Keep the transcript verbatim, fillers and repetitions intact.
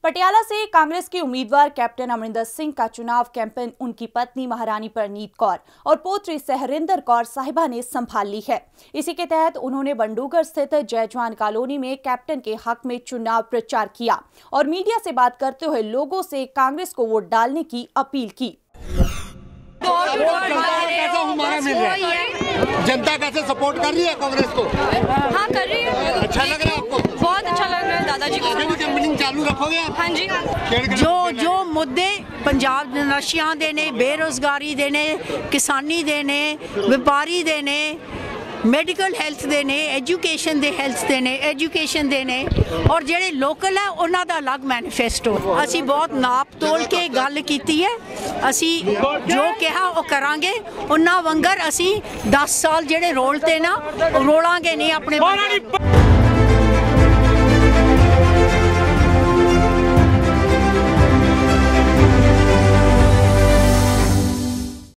पटियाला से कांग्रेस के उम्मीदवार कैप्टन अमरिंदर सिंह का चुनाव कैंपेन उनकी पत्नी महारानी परनीत कौर और पोत्री सहरिंदर कौर साहिबा ने संभाल ली है। इसी के तहत उन्होंने बंडूगर स्थित जयजवान कॉलोनी में कैप्टन के हक में चुनाव प्रचार किया और मीडिया से बात करते हुए लोगों से कांग्रेस को वोट डालने की अपील की। जनता कैसे सपोर्ट कर रही है कांग्रेस को? हाँ कर रही है। अच्छा लग रहा है आपको? बहुत अच्छा लग रहा है। दादाजी को कैंपेनिंग चालू रखोगे आप? हाँ जी। जो जो मुद्दे पंजाब नशियां दे ने, बेरोजगारी दे ने, किसानी दे ने, व्यापारी दे ने, मैडिकल हेल्थ दे ने, एजुकेशन दे हेल्थ दे ने, एजुकेशन दे ने और जेडे लोकल है उन्हां दा अलग मैनीफेस्टो। असी बहुत नाप तोल के गल कीती है। असी जो कहा वो करांगे। उन्हां वंगर असी दस साल जेडे रोल ते ना रोलांगे नहीं अपने।